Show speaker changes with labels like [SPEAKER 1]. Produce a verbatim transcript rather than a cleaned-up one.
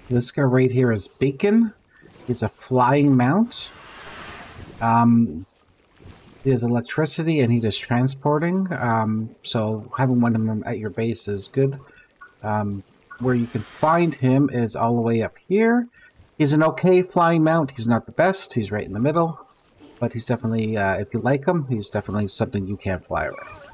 [SPEAKER 1] This guy right here is Beakon. He's a flying mount. Um, he has electricity and he does transporting. Um, so having one of them at your base is good. Um, where you can find him is all the way up here. He's an okay flying mount. He's not the best. He's right in the middle. But he's definitely, uh, if you like him, he's definitely something you can fly around.